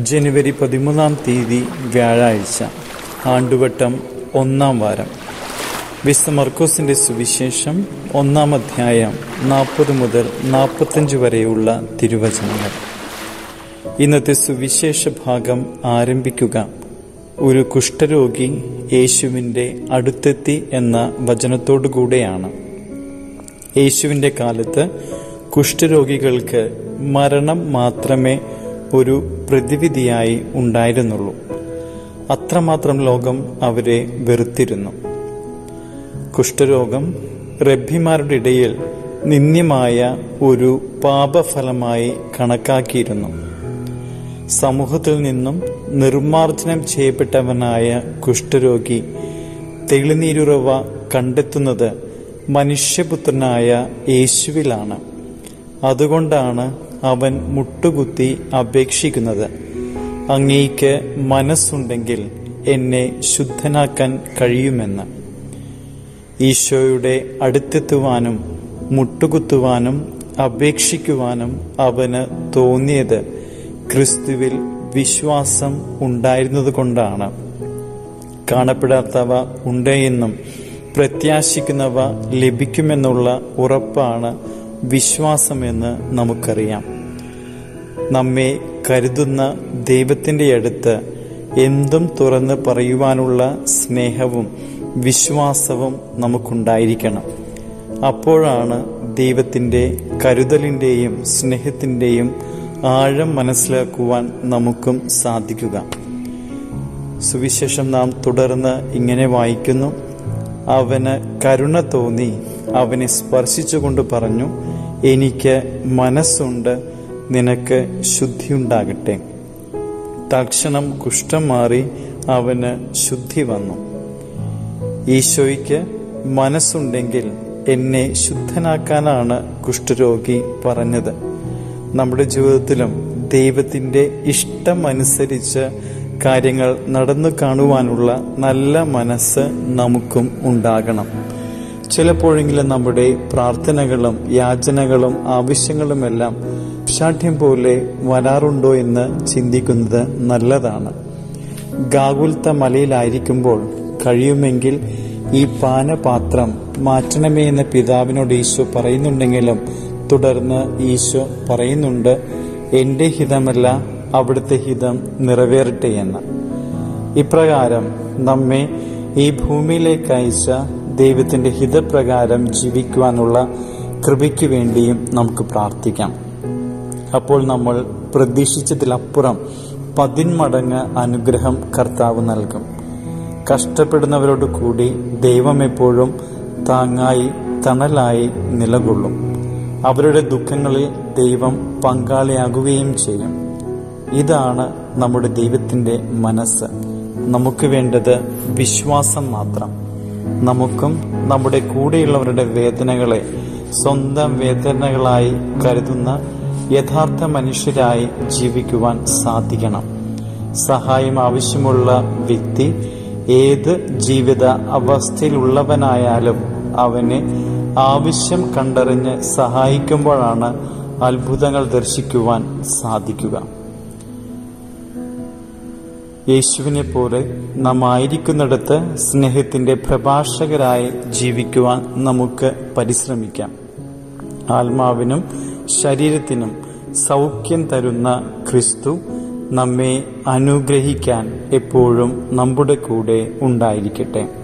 ജനുവരി 13 വ്യാഴാഴ്ച, ആണ്ടുവട്ടം 1-ാം വാരം. വിശുദ്ധ മർക്കോസിന്റെ സുവിശേഷം 1-ാം അധ്യായം 40 മുതൽ 45 വരെയുള്ള തിരുവചനങ്ങൾ. ഇന്നത്തെ സുവിശേഷ ഭാഗം ആരംഭിക്കുക ഒരു കുഷ്ഠരോഗി യേശുവിൻ്റെ അടുത്തെത്തി എന്ന വചനത്തോടുകൂടെയാണ്. യേശുവിൻ്റെ കാലത്ത് കുഷ്ഠരോഗികൾക്ക് മരണം മാത്രമേ ഒരു പ്രതിവിധിയായി ഉണ്ടായിരുന്നുള്ളൂ. അത്രമാത്രം ലോകം അവരെ വെറുത്തിരുന്നു. കുഷ്ഠരോഗം റബ്ബിമാരുടെ ഇടയിൽ നിന്ദ്യമായ ഒരു പാപഫലമായി കണക്കാക്കിയിരുന്നു. സമൂഹത്തിൽ നിന്നും നിർമ്മാർജ്ജനം ചെയ്യപ്പെട്ടവനായ കുഷ്ഠരോഗി തെളിനീരുറവ കണ്ടെത്തുന്നത് മനുഷ്യപുത്രനായ യേശുവിലാണ്. അതുകൊണ്ടാണ് അവൻ മുട്ടുകുത്തി അപേക്ഷിക്കുന്നത്, അങ്ങേക്ക് മനസ്സുണ്ടെങ്കിൽ എന്നെ ശുദ്ധനാക്കാൻ കഴിയുമെന്ന്. ഈശോയുടെ അടുത്തെത്തുവാനും മുട്ടുകുത്തുവാനും അപേക്ഷിക്കുവാനും അവന് തോന്നിയത് ക്രിസ്തുവിൽ വിശ്വാസം ഉണ്ടായിരുന്നതുകൊണ്ടാണ്. കാണപ്പെടാത്തവ ഉണ്ടെന്നും പ്രത്യാശിക്കുന്നവ ലഭിക്കുമെന്നുള്ള ഉറപ്പാണ് വിശ്വാസമെന്ന് നമുക്കറിയാം. നമ്മെ കരുതുന്ന ദൈവത്തിൻ്റെ അടുത്ത് എന്തും തുറന്ന് പറയുവാനുള്ള സ്നേഹവും വിശ്വാസവും നമുക്കുണ്ടായിരിക്കണം. അപ്പോഴാണ് ദൈവത്തിൻ്റെ കരുതലിൻ്റെയും സ്നേഹത്തിൻ്റെയും ആഴം മനസ്സിലാക്കുവാൻ നമുക്കും സാധിക്കുക. സുവിശേഷം നാം തുടർന്ന് ഇങ്ങനെ വായിക്കുന്നു. അവന് കരുണ തോന്നി അവനെ സ്പർശിച്ചുകൊണ്ട് പറഞ്ഞു, എനിക്ക് മനസ്സുണ്ട്, നിനക്ക് ശുദ്ധിയുണ്ടാകട്ടെ. തൽക്ഷണം കുഷ്ഠം മാറി അവന് ശുദ്ധി വന്നു. ഈശോയ്ക്ക് മനസ്സുണ്ടെങ്കിൽ എന്നെ ശുദ്ധനാക്കാനാണ് കുഷ്ഠരോഗി പറഞ്ഞത്. നമ്മുടെ ജീവിതത്തിലും ദൈവത്തിൻ്റെ ഇഷ്ടം അനുസരിച്ച് കാര്യങ്ങൾ നടന്നു കാണുവാനുള്ള നല്ല മനസ്സ് നമുക്കും ഉണ്ടാകണം. ചിലപ്പോഴെങ്കിലും നമ്മുടെ പ്രാർത്ഥനകളും യാചനകളും ആവശ്യങ്ങളുമെല്ലാം ശാഠ്യം പോലെ വരാറുണ്ടോ എന്ന് ചിന്തിക്കുന്നത് നല്ലതാണ്. ഗാഗുൽത്ത മലയിലായിരിക്കുമ്പോൾ കഴിയുമെങ്കിൽ ഈ പാനപാത്രം മാറ്റണമേ എന്ന് പിതാവിനോട് ഈശോ പറയുന്നുണ്ടെങ്കിലും തുടർന്ന് ഈശോ പറയുന്നുണ്ട്, എൻ്റെ ഹിതമല്ല അവിടുത്തെ ഹിതം നിറവേറട്ടെ എന്ന്. ഇപ്രകാരം നമ്മെ ഈ ഭൂമിയിലേക്ക് അയച്ച ദൈവത്തിൻ്റെ ഹിതപ്രകാരം ജീവിക്കുവാനുള്ള കൃപയ്ക്ക് വേണ്ടിയും നമുക്ക് പ്രാർത്ഥിക്കാം. അപ്പോൾ നമ്മൾ പ്രതീക്ഷിച്ചതിലപ്പുറം 10 മടങ്ങ് അനുഗ്രഹം കർത്താവ് നൽകും. കഷ്ടപ്പെടുന്നവരോട് കൂടി ദൈവം എപ്പോഴും താങ്ങായി തണലായി നിലകൊള്ളും. അവരുടെ ദുഃഖങ്ങളിൽ ദൈവം പങ്കാളിയാകുകയും ചെയ്യും. ഇതാണ് നമ്മുടെ ദൈവത്തിൻ്റെ മനസ്സ്. നമുക്ക് വേണ്ടത് വിശ്വാസം മാത്രം. നമുക്കും നമ്മുടെ കൂടെയുള്ളവരുടെ വേദനകളെ സ്വന്തം വേദനകളായി കരുതുന്ന യഥാർത്ഥ മനുഷ്യരായി ജീവിക്കുവാൻ സാധിക്കണം. സഹായം ആവശ്യമുള്ള വ്യക്തി ഏത് ജീവിത അവസ്ഥയിലുള്ളവനായാലും അവനെ ആവശ്യം കണ്ടറിഞ്ഞ് സഹായിക്കുമ്പോഴാണ് അത്ഭുതങ്ങൾ ദർശിക്കുവാൻ സാധിക്കുക. യേശുവിനെ പോലെ നാം ആയിരിക്കുന്നിടത്ത് സ്നേഹത്തിൻ്റെ പ്രഭാഷകരായി ജീവിക്കുവാൻ നമുക്ക് പരിശ്രമിക്കാം. ആത്മാവിനും ശരീരത്തിനും സൗഖ്യം തരുന്ന ക്രിസ്തു നമ്മെ അനുഗ്രഹിക്കാൻ എപ്പോഴും നമ്മുടെ കൂടെ ഉണ്ടായിരിക്കട്ടെ.